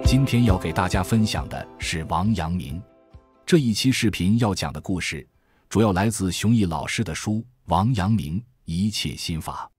今天要给大家分享的是王阳明。这一期视频要讲的故事，主要来自熊毅老师的书《王阳明一切心法》。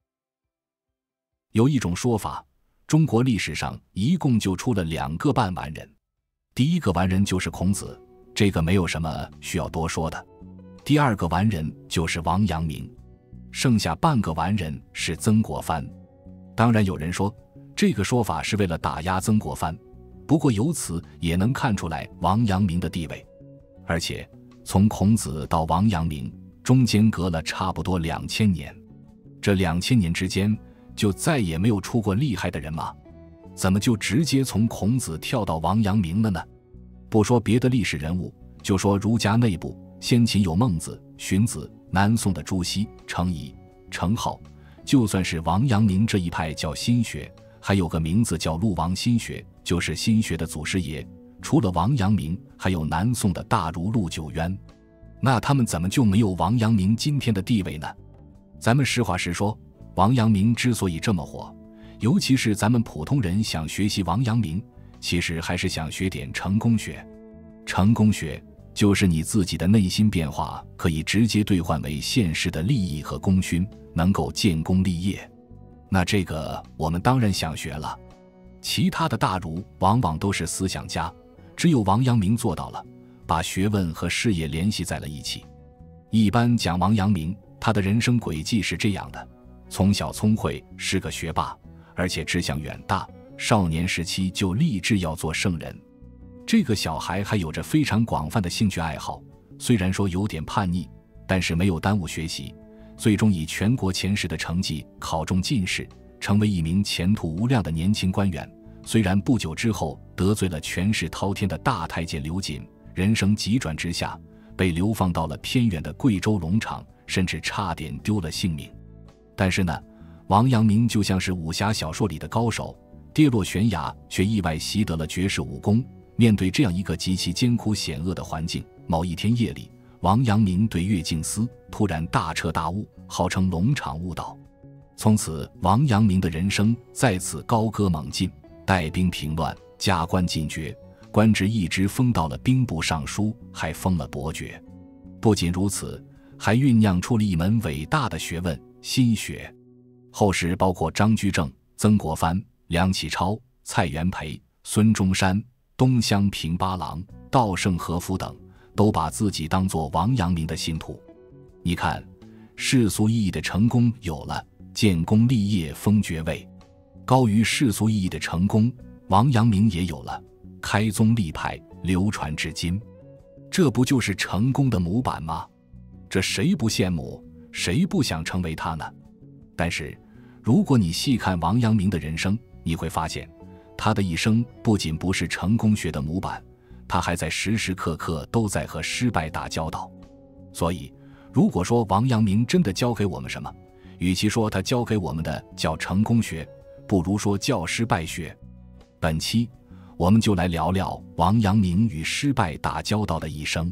有一种说法，中国历史上一共就出了2个半完人。第一个完人就是孔子，这个没有什么需要多说的。第二个完人就是王阳明，剩下半个完人是曾国藩。当然有人说，这个说法是为了打压曾国藩，不过由此也能看出来王阳明的地位。而且从孔子到王阳明中间隔了差不多2000年，这2000年之间就再也没有出过厉害的人吗？怎么就直接从孔子跳到王阳明了呢？不说别的历史人物，就说儒家内部，先秦有孟子、荀子，南宋的朱熹、程颐、程颢，就算是王阳明这一派叫心学，还有个名字叫陆王心学，就是心学的祖师爷。除了王阳明，还有南宋的大儒陆九渊，那他们怎么就没有王阳明今天的地位呢？咱们实话实说，王阳明之所以这么火，尤其是咱们普通人想学习王阳明，其实还是想学点成功学。成功学就是你自己的内心变化可以直接兑换为现实的利益和功勋，能够建功立业。那这个我们当然想学了。其他的大儒往往都是思想家，只有王阳明做到了，把学问和事业联系在了一起。一般讲王阳明，他的人生轨迹是这样的：从小聪慧，是个学霸，而且志向远大，少年时期就立志要做圣人。这个小孩还有着非常广泛的兴趣爱好，虽然说有点叛逆，但是没有耽误学习，最终以全国前10的成绩考中进士，成为一名前途无量的年轻官员。虽然不久之后得罪了权势滔天的大太监刘瑾，人生急转直下，被流放到了偏远的贵州龙场，甚至差点丢了性命。但是呢，王阳明就像是武侠小说里的高手，跌落悬崖却意外习得了绝世武功。面对这样一个极其艰苦险恶的环境，某一天夜里，王阳明对月静思，突然大彻大悟，号称龙场悟道。从此王阳明的人生在此高歌猛进，带兵平乱，加官进爵，官职一直封到了兵部尚书，还封了伯爵。不仅如此，还酝酿出了一门伟大的学问心学。后世包括张居正、曾国藩、梁启超、蔡元培、孙中山、东乡平八郎、稻盛和夫等，都把自己当作王阳明的信徒。你看，世俗意义的成功有了，建功立业封爵位；高于世俗意义的成功，王阳明也有了，开宗立派，流传至今。这不就是成功的模板吗？这谁不羡慕，谁不想成为他呢？但是如果你细看王阳明的人生，你会发现他的一生不仅不是成功学的模板，他还在时时刻刻都在和失败打交道。所以如果说王阳明真的教给我们什么，与其说他教给我们的叫成功学，不如说叫失败学。本期我们就来聊聊王阳明与失败打交道的一生。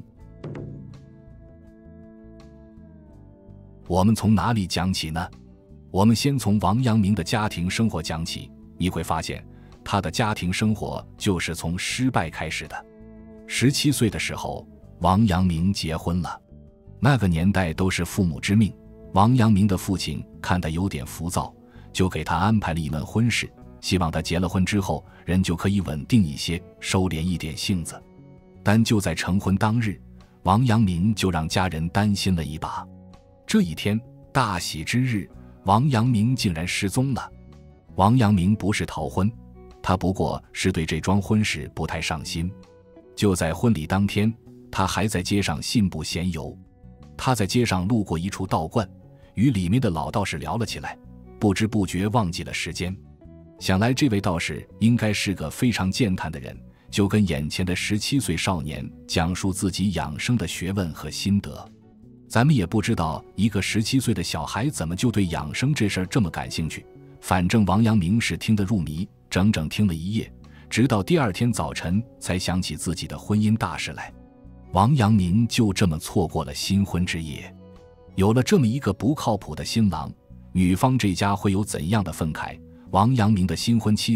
我们从哪里讲起呢？我们先从王阳明的家庭生活讲起，你会发现他的家庭生活就是从失败开始的。17岁的时候，王阳明结婚了。那个年代都是父母之命，王阳明的父亲看他有点浮躁，就给他安排了一门婚事，希望他结了婚之后，人就可以稳定一些，收敛一点性子。但就在成婚当日，王阳明就让家人担心了一把。这一天，大喜之日，王阳明竟然失踪了。王阳明不是逃婚，他不过是对这桩婚事不太上心。就在婚礼当天，他还在街上信步闲游。他在街上路过一处道观，与里面的老道士聊了起来，不知不觉忘记了时间。想来这位道士应该是个非常健谈的人，就跟眼前的17岁少年讲述自己养生的学问和心得。咱们也不知道一个17岁的小孩怎么就对养生这事儿这么感兴趣，反正王阳明是听得入迷，整整听了一夜，直到第2天早晨才想起自己的婚姻大事来。王阳明就这么错过了新婚之夜。有了这么一个不靠谱的新郎，女方这家会有怎样的愤慨？王阳明的新婚妻子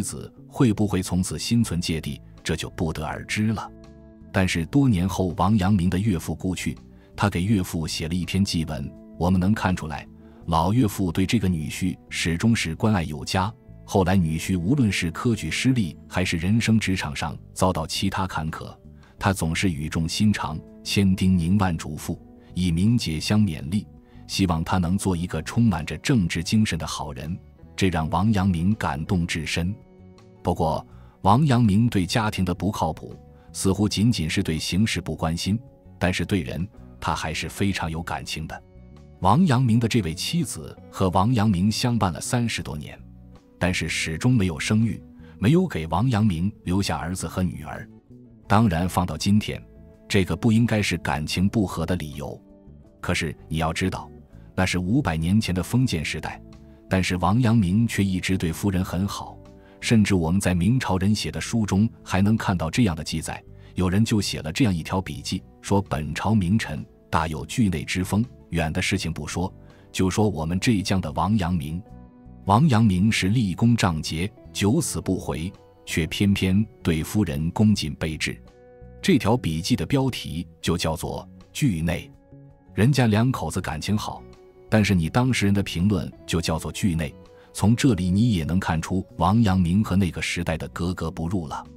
会不会从此心存芥蒂，这就不得而知了。但是多年后，王阳明的岳父故去，他给岳父写了一篇祭文，我们能看出来，老岳父对这个女婿始终是关爱有加。后来女婿无论是科举失利，还是人生职场上遭到其他坎坷，他总是语重心长，千叮咛万嘱咐，以明节相勉励，希望他能做一个充满着政治精神的好人，这让王阳明感动至深。不过，王阳明对家庭的不靠谱，似乎仅仅是对形势不关心，但是对人，他还是非常有感情的。王阳明的这位妻子和王阳明相伴了30多年，但是始终没有生育，没有给王阳明留下儿子和女儿。当然放到今天，这个不应该是感情不和的理由。可是你要知道，那是500年前的封建时代，但是王阳明却一直对夫人很好，甚至我们在明朝人写的书中还能看到这样的记载，有人就写了这样一条笔记，说本朝名臣大有惧内之风，远的事情不说，就说我们浙江的王阳明。王阳明是立功仗节，九死不回，却偏偏对夫人恭谨备至。这条笔记的标题就叫做惧内。人家两口子感情好，但是你当事人的评论就叫做惧内，从这里你也能看出王阳明和那个时代的格格不入了。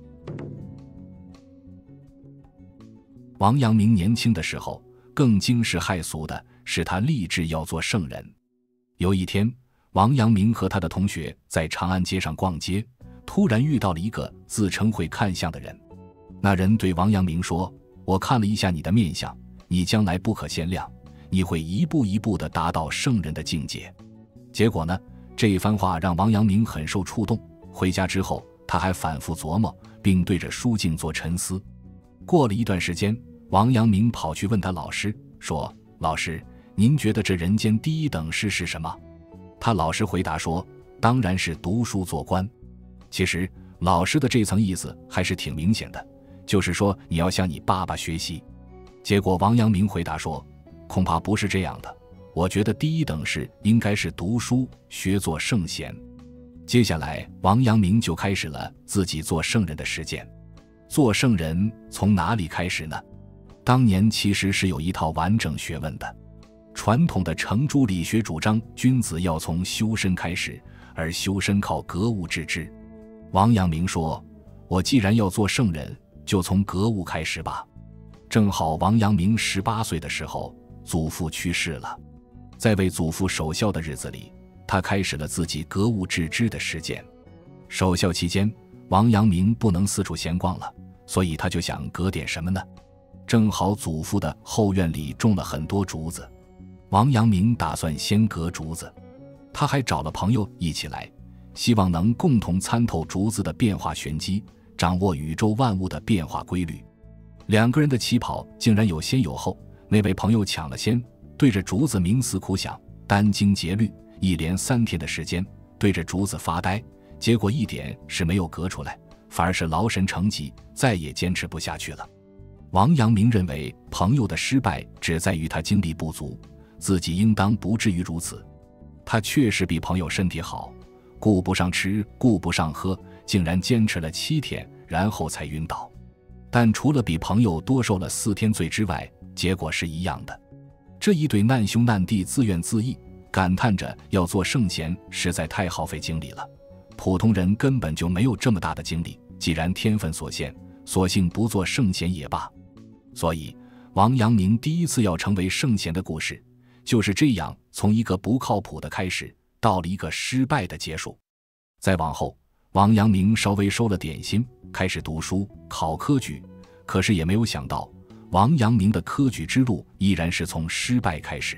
王阳明年轻的时候，更惊世骇俗的是他立志要做圣人。有一天，王阳明和他的同学在长安街上逛街，突然遇到了一个自称会看相的人。那人对王阳明说，我看了一下你的面相，你将来不可限量，你会一步一步地达到圣人的境界。结果呢，这一番话让王阳明很受触动，回家之后他还反复琢磨，并对着书镜做沉思。过了一段时间，王阳明跑去问他老师，说，老师，您觉得这人间第一等事是什么？他老师回答说，当然是读书做官。其实老师的这层意思还是挺明显的，就是说你要向你爸爸学习。结果王阳明回答说，恐怕不是这样的，我觉得第一等事应该是读书，学做圣贤。接下来王阳明就开始了自己做圣人的实践。做圣人从哪里开始呢？当年其实是有一套完整学问的。传统的程朱理学主张君子要从修身开始，而修身靠格物致知。王阳明说，我既然要做圣人，就从格物开始吧。正好王阳明18岁的时候，祖父去世了，在为祖父守孝的日子里，他开始了自己格物致知的实践。守孝期间，王阳明不能四处闲逛了，所以他就想革点什么呢？正好祖父的后院里种了很多竹子，王阳明打算先革竹子。他还找了朋友一起来，希望能共同参透竹子的变化玄机，掌握宇宙万物的变化规律。2个人的起跑竟然有先有后，那位朋友抢了先，对着竹子冥思苦想，殚精竭虑，一连3天的时间对着竹子发呆，结果一点是没有革出来，反而是劳神成疾，再也坚持不下去了。王阳明认为朋友的失败只在于他精力不足，自己应当不至于如此。他确实比朋友身体好，顾不上吃，顾不上喝，竟然坚持了7天，然后才晕倒。但除了比朋友多受了4天罪之外，结果是一样的。这一对难兄难弟自怨自艾，感叹着要做圣贤实在太耗费精力了，普通人根本就没有这么大的精力，既然天分所限，索性不做圣贤也罢。所以王阳明第一次要成为圣贤的故事，就是这样从一个不靠谱的开始，到了一个失败的结束。再往后，王阳明稍微收了点心，开始读书考科举，可是也没有想到，王阳明的科举之路依然是从失败开始。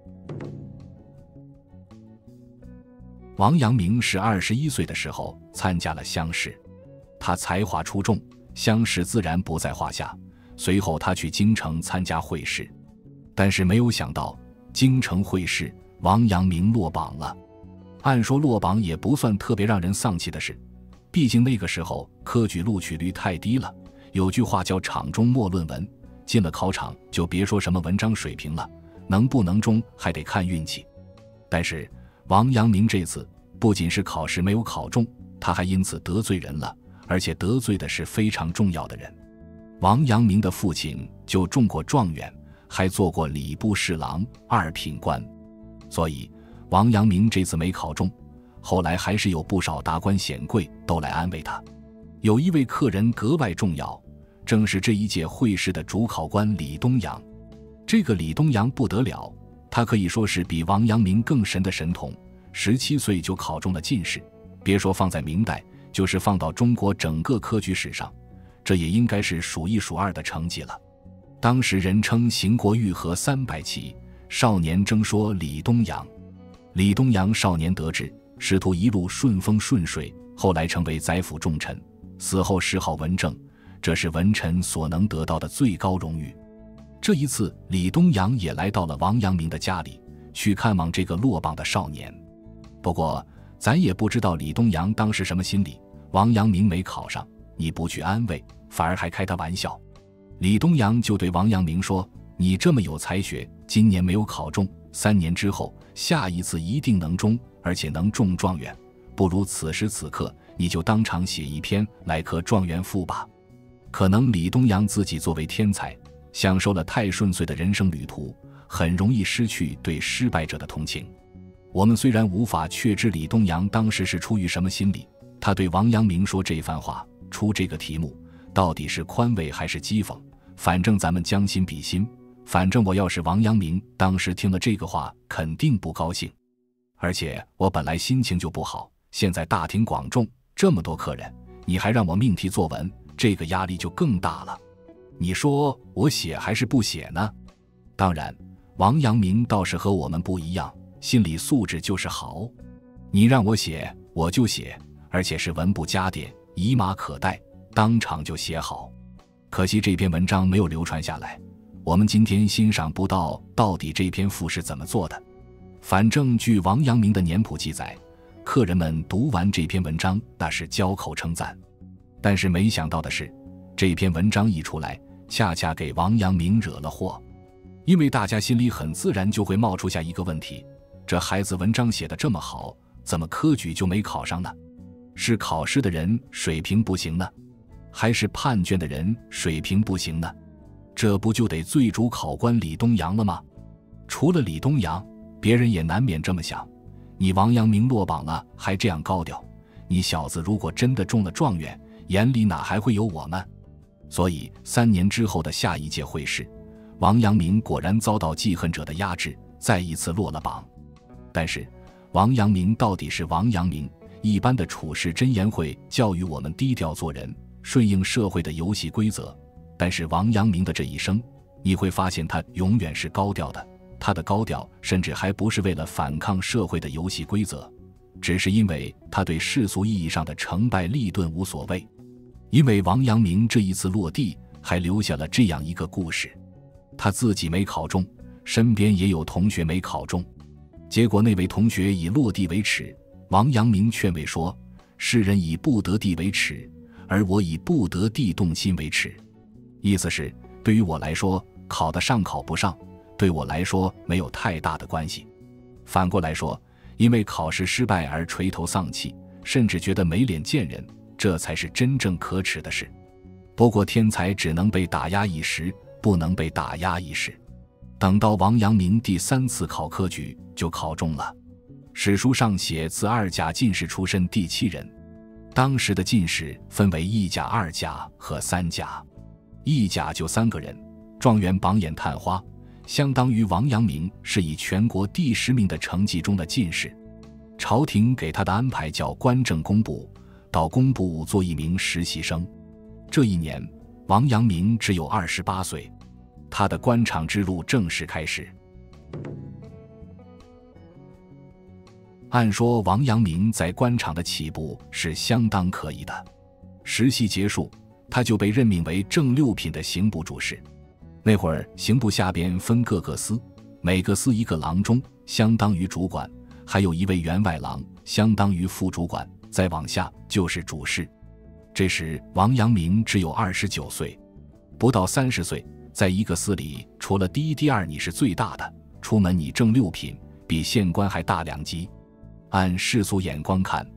王阳明是21岁的时候参加了乡试，他才华出众，乡试自然不在话下。随后他去京城参加会试，但是没有想到京城会试王阳明落榜了。按说落榜也不算特别让人丧气的事，毕竟那个时候科举录取率太低了，有句话叫场中莫论文，进了考场就别说什么文章水平了，能不能中还得看运气。但是王阳明这次不仅是考试没有考中， 他还因此得罪人了，而且得罪的是非常重要的人。王阳明的父亲就中过状元，还做过礼部侍郎、二品官，所以王阳明这次没考中，后来还是有不少达官显贵都来安慰他。有一位客人格外重要，正是这一届会试的主考官李东阳。这个李东阳不得了，他可以说是比王阳明更神的神童，17岁就考中了进士，别说放在明代，就是放到中国整个科举史上，这也应该是数一数二的成绩了。当时人称邢国玉和300骑，少年争说李东阳。李东阳少年得志，仕途一路顺风顺水，后来成为宰辅重臣，死后谥号文正，这是文臣所能得到的最高荣誉。这一次李东阳也来到了王阳明的家里，去看望这个落榜的少年。不过咱也不知道李东阳当时什么心理，王阳明没考上，你不去安慰，反而还开他玩笑。李东阳就对王阳明说，你这么有才学，今年没有考中，3年之后下一次一定能中，而且能中状元，不如此时此刻你就当场写一篇来刻状元赋吧。可能李东阳自己作为天才，享受了太顺遂的人生旅途，很容易失去对失败者的同情。我们虽然无法确知李东阳当时是出于什么心理，他对王阳明说这番话，出这个题目，到底是宽慰还是讥讽，反正咱们将心比心，反正我要是王阳明，当时听了这个话肯定不高兴。而且我本来心情就不好，现在大庭广众，这么多客人，你还让我命题作文，这个压力就更大了。你说我写还是不写呢？当然，王阳明倒是和我们不一样，心理素质就是好。你让我写，我就写，而且是文不加点，以马可待，当场就写好。可惜这篇文章没有流传下来，我们今天欣赏不到底这篇赋是怎么做的。反正据王阳明的年谱记载，客人们读完这篇文章那是交口称赞。但是没想到的是，这篇文章一出来，恰恰给王阳明惹了祸。因为大家心里很自然就会冒出下一个问题，这孩子文章写得这么好，怎么科举就没考上呢？是考试的人水平不行呢，还是判卷的人水平不行呢？这不就得罪主考官李东阳了吗？除了李东阳，别人也难免这么想，你王阳明落榜了还这样高调，你小子如果真的中了状元，眼里哪还会有我们？所以3年之后的下一届会试，王阳明果然遭到记恨者的压制，再一次落了榜。但是王阳明到底是王阳明，一般的处世箴言会教育我们低调做人，顺应社会的游戏规则。但是王阳明的这一生，你会发现他永远是高调的，他的高调甚至还不是为了反抗社会的游戏规则，只是因为他对世俗意义上的成败利钝无所谓。因为王阳明这一次落地，还留下了这样一个故事，他自己没考中，身边也有同学没考中，结果那位同学以落地为耻，王阳明劝慰说，世人以不得地为耻，而我以不得地动心为耻。意思是，对于我来说，考得上考不上，对我来说没有太大的关系。反过来说，因为考试失败而垂头丧气，甚至觉得没脸见人，这才是真正可耻的事。不过天才只能被打压一时，不能被打压一世。等到王阳明第3次考科举就考中了，史书上写自2甲进士出身第7人。当时的进士分为1甲、2甲和3甲，1甲就3个人，状元榜眼探花，相当于王阳明是以全国第10名的成绩中的进士。朝廷给他的安排叫官正工部，到工部做一名实习生。这一年王阳明只有28岁，他的官场之路正式开始。按说王阳明在官场的起步是相当可以的，实习结束，他就被任命为正6品的刑部主事。那会儿刑部下边分各个司，每个司一个郎中，相当于主管，还有一位员外郎，相当于副主管，再往下就是主事。这时王阳明只有29岁，不到30岁，在一个司里，除了第一第二你是最大的，出门你正6品，比县官还大2级。按世俗眼光看，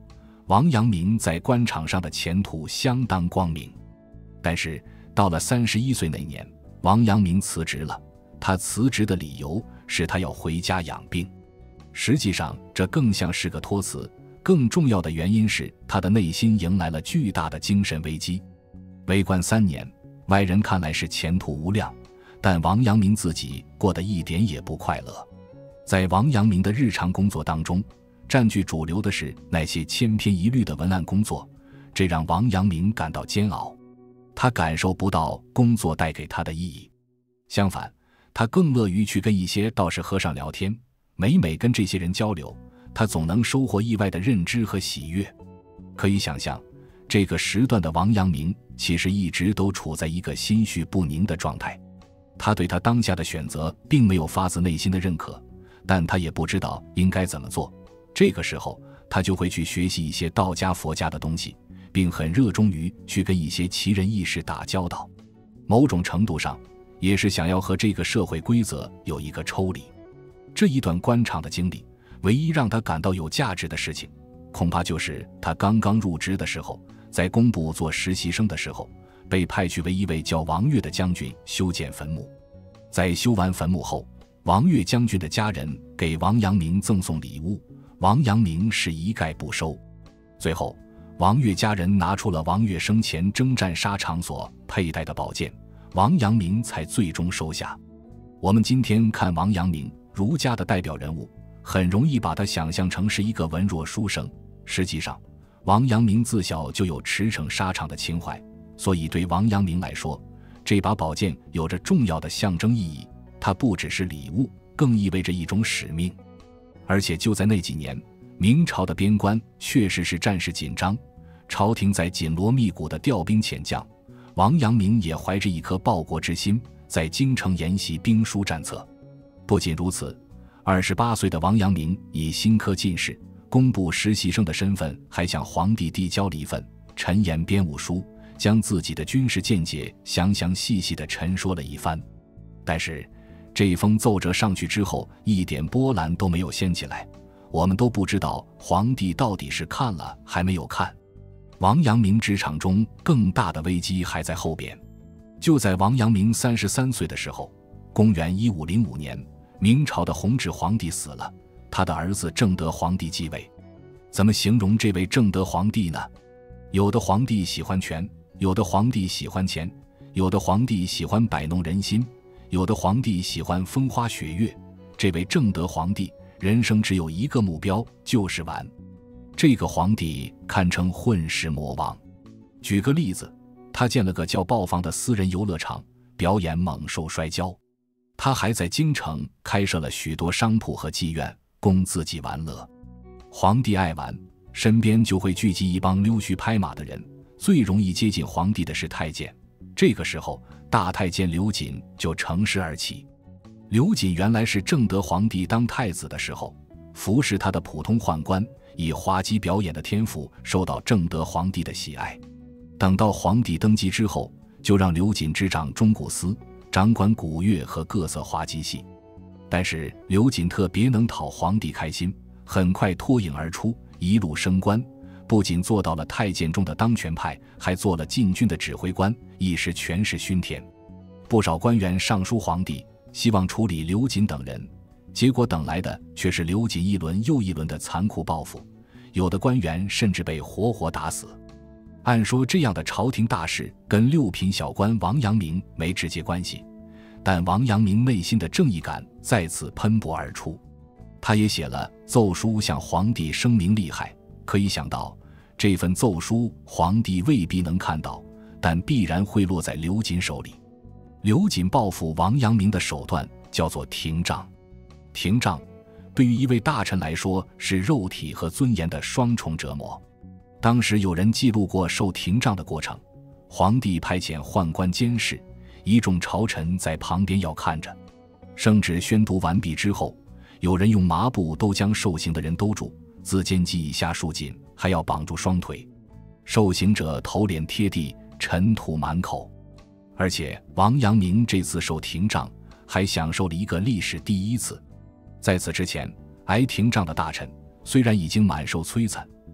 王阳明在官场上的前途相当光明。但是到了31岁那年，王阳明辞职了。他辞职的理由是他要回家养病，实际上这更像是个托辞，更重要的原因是他的内心迎来了巨大的精神危机。为官3年，外人看来是前途无量，但王阳明自己过得一点也不快乐。在王阳明的日常工作当中，占据主流的是那些千篇一律的文案工作，这让王阳明感到煎熬。他感受不到工作带给他的意义，相反，他更乐于去跟一些道士和尚聊天，每跟这些人交流，他总能收获意外的认知和喜悦。可以想象，这个时段的王阳明其实一直都处在一个心绪不宁的状态。他对他当下的选择并没有发自内心的认可，但他也不知道应该怎么做。这个时候，他就会去学习一些道家佛家的东西，并很热衷于去跟一些奇人异士打交道。某种程度上也是想要和这个社会规则有一个抽离。这一段官场的经历，唯一让他感到有价值的事情，恐怕就是他刚刚入职的时候，在工部做实习生的时候，被派去为一位叫王岳的将军修建坟墓。在修完坟墓后，王岳将军的家人给王阳明赠送礼物，王阳明是一概不收。最后，王岳家人拿出了王岳生前征战沙场所佩戴的宝剑，王阳明才最终收下。我们今天看王阳明，儒家的代表人物，很容易把他想象成是一个文弱书生。实际上，王阳明自小就有驰骋沙场的情怀，所以对王阳明来说，这把宝剑有着重要的象征意义，它不只是礼物，更意味着一种使命。而且就在那几年，明朝的边关确实是战事紧张，朝廷在紧锣密鼓地调兵遣将，王阳明也怀着一颗报国之心，在京城研习兵书战策。不仅如此，28岁的王阳明以新科进士、工部实习生的身份，还向皇帝递交了一份陈言编务书，将自己的军事见解详详细细地陈说了一番。但是这封奏折上去之后，一点波澜都没有掀起来，我们都不知道皇帝到底是看了还没有看。王阳明职场中更大的危机还在后边。就在王阳明33岁的时候，公元1505年，明朝的弘治皇帝死了，他的儿子正德皇帝继位。怎么形容这位正德皇帝呢？有的皇帝喜欢权，有的皇帝喜欢钱，有的皇帝喜欢摆弄人心，有的皇帝喜欢风花雪月。这位正德皇帝人生只有一个目标，就是玩。这个皇帝堪称混世魔王。举个例子，他建了个叫豹坊的私人游乐场，表演猛兽摔跤。他还在京城开设了许多商铺和妓院，供自己玩乐。皇帝爱玩，身边就会聚集一帮溜须拍马的人，最容易接近皇帝的是太监。这个时候，大太监刘瑾就乘势而起。刘瑾原来是正德皇帝当太子的时候服侍他的普通宦官，以滑稽表演的天赋受到正德皇帝的喜爱。等到皇帝登基之后，就让刘瑾执掌中古司，掌管古乐和各色滑稽戏。但是刘瑾特别能讨皇帝开心，很快脱颖而出，一路升官，不仅做到了太监中的当权派，还做了禁军的指挥官，一时权势熏天。不少官员上书皇帝，希望处理刘瑾等人，结果等来的却是刘瑾一轮又一轮的残酷报复，有的官员甚至被活活打死。按说这样的朝廷大事跟六品小官王阳明没直接关系，但王阳明内心的正义感再次喷薄而出。他也写了奏书向皇帝声明利害，可以想到这份奏书皇帝未必能看到，但必然会落在刘瑾手里。刘瑾报复王阳明的手段叫做廷杖。廷杖对于一位大臣来说是肉体和尊严的双重折磨。当时有人记录过受廷杖的过程，皇帝派遣宦官监视，一众朝臣在旁边要看着。圣旨宣读完毕之后，有人用麻布都将受刑的人兜住，自肩肌以下束紧，还要绑住双腿。受刑者头脸贴地，尘土满口。而且王阳明这次受廷杖还享受了一个历史第一次。在此之前，挨廷杖的大臣虽然已经满受摧残，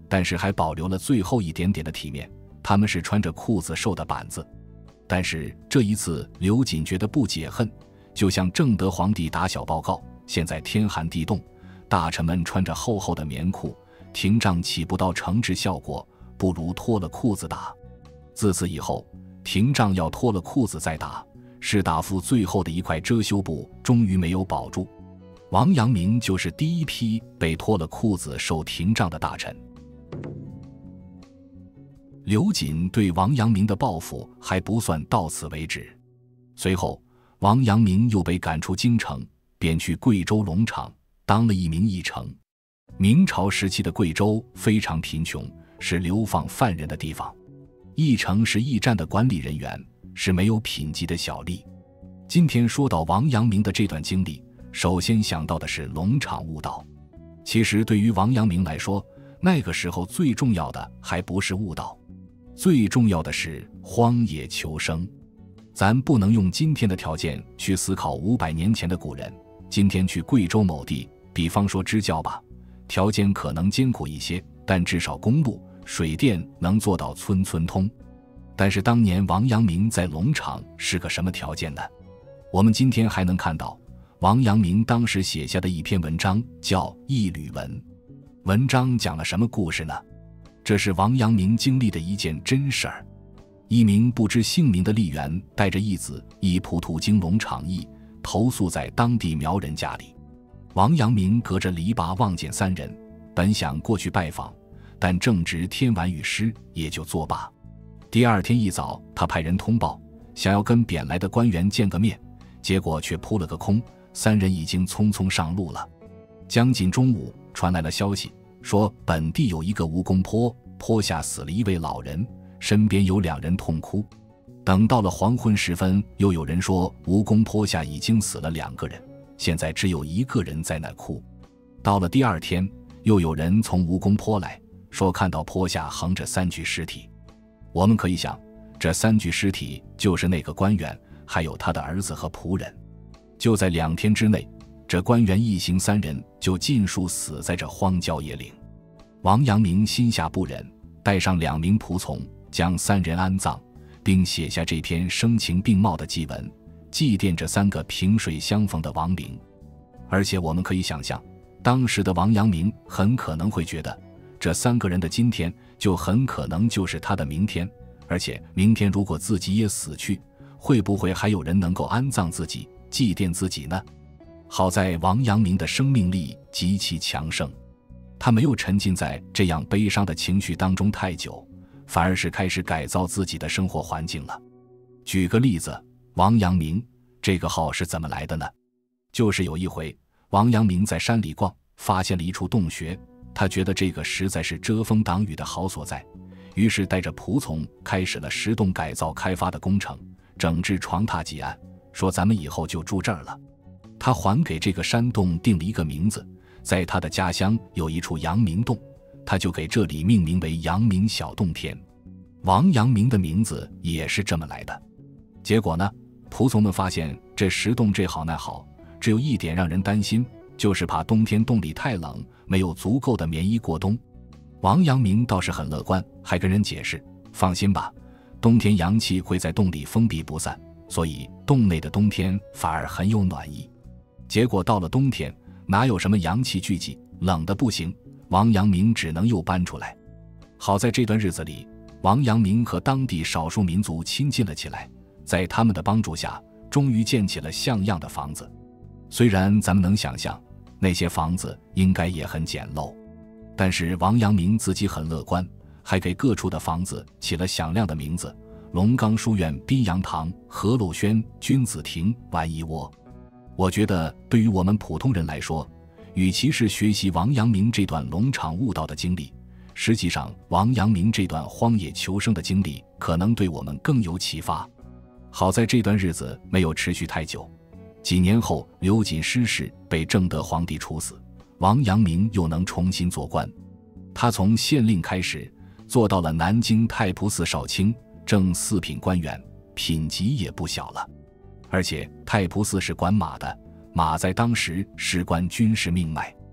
但是还保留了最后一点点的体面，他们是穿着裤子受的板子。但是这一次刘瑾觉得不解恨，就向正德皇帝打小报告，现在天寒地冻，大臣们穿着厚厚的棉裤，廷杖起不到惩治效果，不如脱了裤子打。自此以后，廷杖要脱了裤子再打，士大夫最后的一块遮羞布终于没有保住。王阳明就是第一批被脱了裤子受廷杖的大臣。刘瑾对王阳明的报复还不算到此为止，随后王阳明又被赶出京城，便去贵州龙场当了一名驿丞。明朝时期的贵州非常贫穷，是流放犯人的地方，驿丞是驿站的管理人员，是没有品级的小吏。今天说到王阳明的这段经历，首先想到的是龙场悟道。其实对于王阳明来说，那个时候最重要的还不是悟道，最重要的是荒野求生。咱不能用今天的条件去思考500年前的古人，今天去贵州某地，比方说支教吧，条件可能艰苦一些，但至少公路、水电能做到村村通。但是当年王阳明在龙场是个什么条件呢？我们今天还能看到王阳明当时写下的一篇文章，叫《一缕文》。文章讲了什么故事呢？这是王阳明经历的一件真事儿。一名不知姓名的吏员带着义子一仆途经龙场驿，投宿在当地苗人家里。王阳明隔着篱笆望见三人，本想过去拜访，但正值天晚雨湿，也就作罢。第二天一早，他派人通报，想要跟贬来的官员见个面，结果却扑了个空，三人已经匆匆上路了。将近中午，传来了消息，说本地有一个蜈蚣坡，坡下死了一位老人，身边有2人痛哭。等到了黄昏时分，又有人说蜈蚣坡下已经死了2个人，现在只有1个人在那哭。到了第二天，又有人从蜈蚣坡来，说看到坡下横着3具尸体。我们可以想，这3具尸体就是那个官员，还有他的儿子和仆人。就在2天之内，这官员一行3人就尽数死在这荒郊野岭。王阳明心下不忍，带上2名仆从，将3人安葬，并写下这篇声情并茂的祭文，祭奠这3个萍水相逢的亡灵。而且我们可以想象，当时的王阳明很可能会觉得，这3个人的今天就很可能就是他的明天，而且明天如果自己也死去，会不会还有人能够安葬自己，祭奠自己呢？好在王阳明的生命力极其强盛，他没有沉浸在这样悲伤的情绪当中太久，反而是开始改造自己的生活环境了。举个例子，王阳明这个号是怎么来的呢？就是有一回，王阳明在山里逛，发现了一处洞穴，他觉得这个实在是遮风挡雨的好所在，于是带着仆从开始了石洞改造开发的工程，整治床榻几案，说咱们以后就住这儿了。他还给这个山洞定了一个名字，在他的家乡有一处阳明洞，他就给这里命名为阳明小洞天。王阳明的名字也是这么来的。结果呢，仆从们发现这石洞这好那好，只有一点让人担心，就是怕冬天洞里太冷，没有足够的棉衣过冬。王阳明倒是很乐观，还跟人解释，放心吧，冬天阳气会在洞里封闭不散，所以洞内的冬天反而很有暖意。结果到了冬天，哪有什么阳气聚集，冷得不行，王阳明只能又搬出来。好在这段日子里，王阳明和当地少数民族亲近了起来，在他们的帮助下，终于建起了像样的房子。虽然咱们能想象，那些房子应该也很简陋，但是王阳明自己很乐观，还给各处的房子起了响亮的名字：龙岗书院、宾阳堂、和禄轩、君子亭、万一窝。我觉得对于我们普通人来说，与其是学习王阳明这段龙场悟道的经历，实际上王阳明这段荒野求生的经历可能对我们更有启发。好在这段日子没有持续太久，几年后刘瑾失势被正德皇帝处死，王阳明又能重新做官。他从县令开始做到了南京太仆寺少卿，正4品官员，品级也不小了。而且太仆寺是管马的，马在当时事关军事命脉。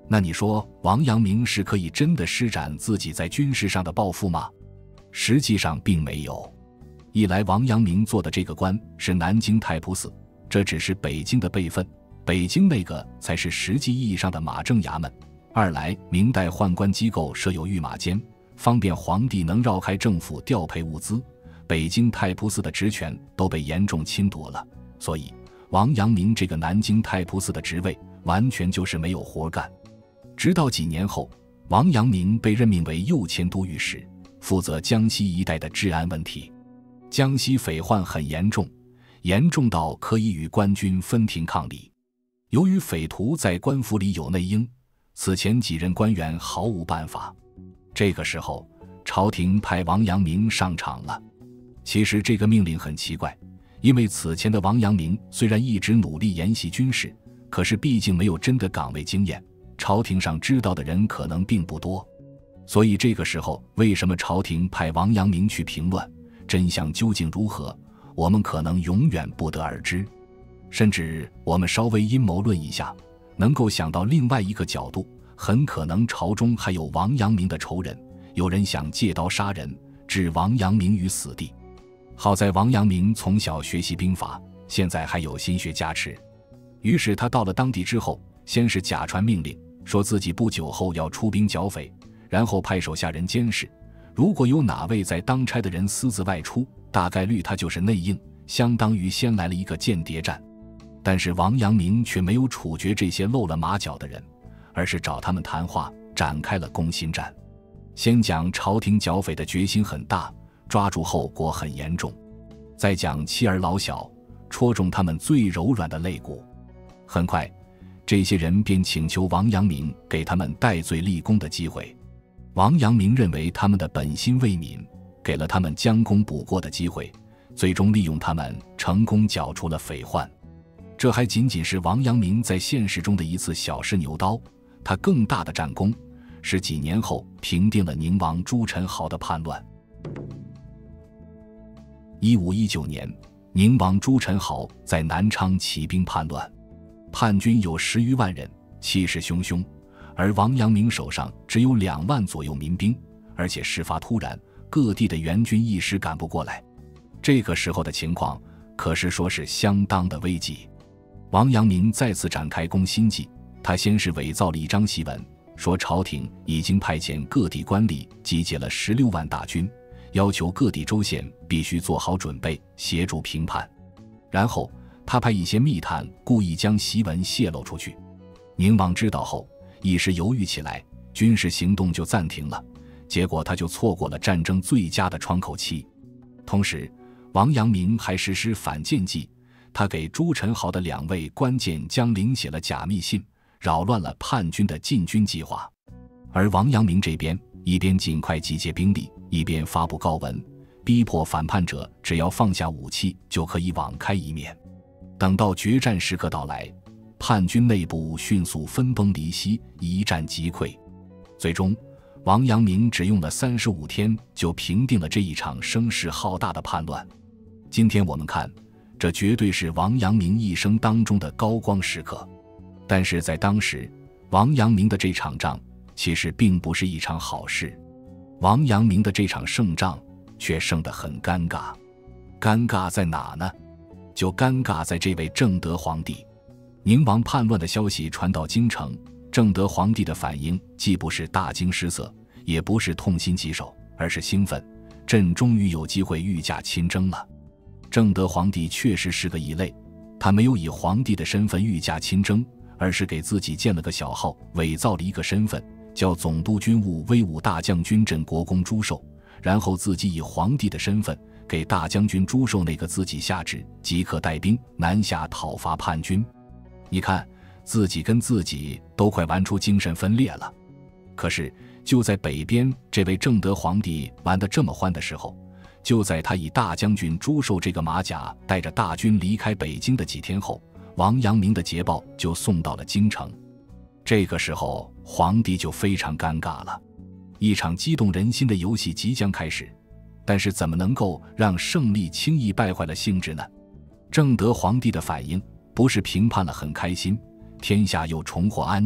那你说王阳明是可以真的施展自己在军事上的抱负吗？实际上并没有。一来王阳明做的这个官是南京太仆寺，这只是北京的备份，北京那个才是实际意义上的马正衙门；二来明代宦官机构设有御马监，方便皇帝能绕开政府调配物资，北京太仆寺的职权都被严重侵夺了，所以王阳明这个南京太仆寺的职位完全就是没有活干。直到几年后，王阳明被任命为右迁都御史，负责江西一带的治安问题。江西匪患很严重，严重到可以与官军分庭抗礼。由于匪徒在官府里有内应，此前几任官员毫无办法。这个时候，朝廷派王阳明上场了。其实这个命令很奇怪，因为此前的王阳明虽然一直努力研习军事，可是毕竟没有真的岗位经验，朝廷上知道的人可能并不多。所以这个时候，为什么朝廷派王阳明去平乱，真相究竟如何，我们可能永远不得而知。甚至我们稍微阴谋论一下，能够想到另外一个角度，很可能朝中还有王阳明的仇人，有人想借刀杀人，置王阳明于死地。好在王阳明从小学习兵法，现在还有心学加持，于是他到了当地之后，先是假传命令，说自己不久后要出兵剿匪，然后派手下人监视，如果有哪位在当差的人私自外出，大概率他就是内应，相当于先来了一个间谍战。但是王阳明却没有处决这些露了马脚的人，而是找他们谈话，展开了攻心战。先讲朝廷剿匪的决心很大，抓住后果很严重，再讲妻儿老小，戳中他们最柔软的肋骨。很快，这些人便请求王阳明给他们戴罪立功的机会。王阳明认为他们的本心未泯，给了他们将功补过的机会，最终利用他们成功剿除了匪患。这还仅仅是王阳明在现实中的一次小试牛刀，他更大的战功是几年后平定了宁王朱宸濠的叛乱。1519年，宁王朱宸濠在南昌起兵叛乱，叛军有10余万人，气势汹汹，而王阳明手上只有2万左右民兵，而且事发突然，各地的援军一时赶不过来。这个时候的情况可是说是相当的危急。王阳明再次展开攻心计，他先是伪造了一张檄文，说朝廷已经派遣各地官吏集结了16万大军，要求各地州县必须做好准备，协助平叛。然后他派一些密探故意将檄文泄露出去。宁王知道后，一时犹豫起来，军事行动就暂停了，结果他就错过了战争最佳的窗口期。同时，王阳明还实施反间计，他给朱宸濠的2位关键将领写了假密信，扰乱了叛军的进军计划。而王阳明这边一边尽快集结兵力，一边发布告文，逼迫反叛者只要放下武器就可以网开一面。等到决战时刻到来，叛军内部迅速分崩离析，一战即溃。最终王阳明只用了35天就平定了这一场声势浩大的叛乱。今天我们看，这绝对是王阳明一生当中的高光时刻。但是在当时，王阳明的这场仗其实并不是一场好事。王阳明的这场胜仗却胜得很尴尬。尴尬在哪呢？就尴尬在这位正德皇帝。宁王叛乱的消息传到京城，正德皇帝的反应既不是大惊失色，也不是痛心疾首，而是兴奋，朕终于有机会御驾亲征了。正德皇帝确实是个异类，他没有以皇帝的身份御驾亲征，而是给自己建了个小号，伪造了一个身份，叫总督军务威武大将军镇国公朱寿，然后自己以皇帝的身份给大将军朱寿那个自己下旨，即刻带兵南下讨伐叛军。你看，自己跟自己都快玩出精神分裂了。可是就在北边这位正德皇帝玩得这么欢的时候，就在他以大将军朱寿这个马甲带着大军离开北京的几天后，王阳明的捷报就送到了京城。这个时候皇帝就非常尴尬了，一场激动人心的游戏即将开始，但是怎么能够让胜利轻易败坏了兴致呢？正德皇帝的反应不是评判了很开心，天下又重获安宁，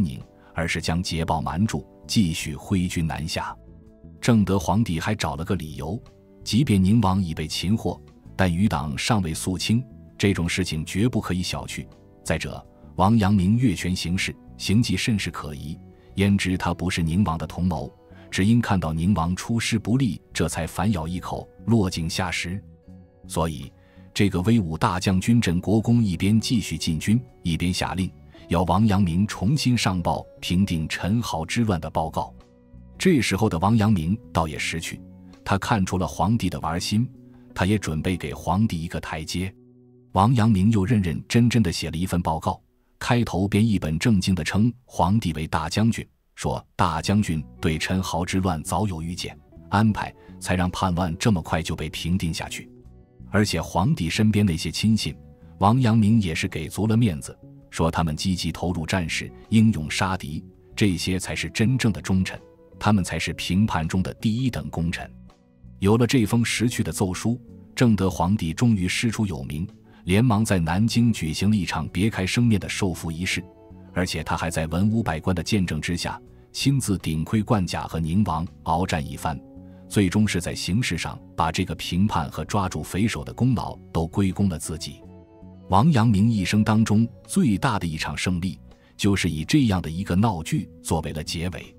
而是将捷报瞒住，继续挥军南下。正德皇帝还找了个理由，即便宁王已被擒获，但余党尚未肃清，这种事情绝不可以小觑。再者，王阳明越权行事，行迹甚是可疑，焉知他不是宁王的同谋，只因看到宁王出师不利，这才反咬一口，落井下石。所以这个威武大将军镇国公一边继续进军，一边下令要王阳明重新上报平定陈豪之乱的报告。这时候的王阳明倒也识趣，他看出了皇帝的玩心，他也准备给皇帝一个台阶。王阳明又认认真真地写了一份报告，开头便一本正经地称皇帝为大将军，说大将军对陈豪之乱早有预见，安排才让叛乱这么快就被平定下去。而且皇帝身边那些亲信，王阳明也是给足了面子，说他们积极投入战事，英勇杀敌，这些才是真正的忠臣，他们才是平叛中的第一等功臣。有了这封识趣的奏书，正德皇帝终于师出有名，连忙在南京举行了一场别开生面的授符仪式，而且他还在文武百官的见证之下，亲自顶盔贯甲和宁王鏖战一番，最终是在形式上把这个平叛和抓住匪首的功劳都归功了自己。王阳明一生当中最大的一场胜利，就是以这样的一个闹剧作为了结尾。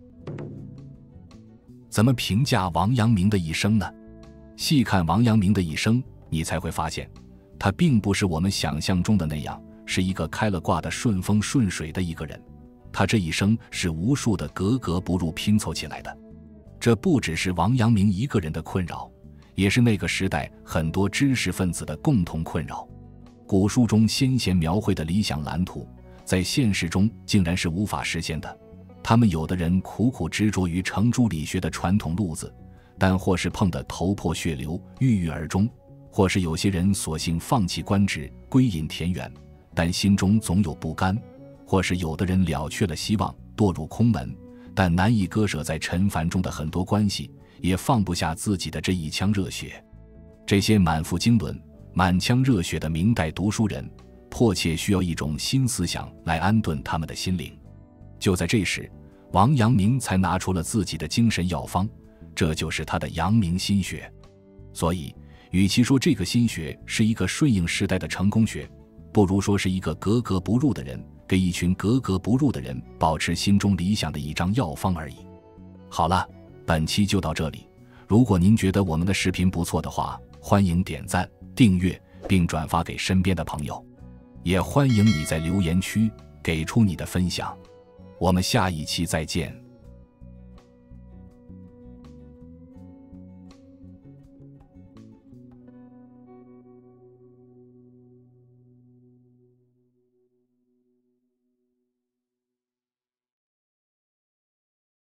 怎么评价王阳明的一生呢？细看王阳明的一生，你才会发现他并不是我们想象中的那样，是一个开了挂的顺风顺水的一个人。他这一生是无数的格格不入拼凑起来的。这不只是王阳明一个人的困扰，也是那个时代很多知识分子的共同困扰。古书中先贤描绘的理想蓝图，在现实中竟然是无法实现的。他们有的人苦苦执着于程朱理学的传统路子，但或是碰得头破血流，郁郁而终，或是有些人索性放弃官职，归隐田园，但心中总有不甘，或是有的人了却了希望，堕入空门，但难以割舍在尘凡中的很多关系，也放不下自己的这一腔热血。这些满腹经纶、满腔热血的明代读书人，迫切需要一种新思想来安顿他们的心灵。就在这时，王阳明才拿出了自己的精神药方，这就是他的阳明心学。所以与其说这个心学是一个顺应时代的成功学，不如说是一个格格不入的人给一群格格不入的人保持心中理想的一张药方而已。好了，本期就到这里。如果您觉得我们的视频不错的话，欢迎点赞、订阅并转发给身边的朋友，也欢迎你在留言区给出你的分享。我们下一期再见。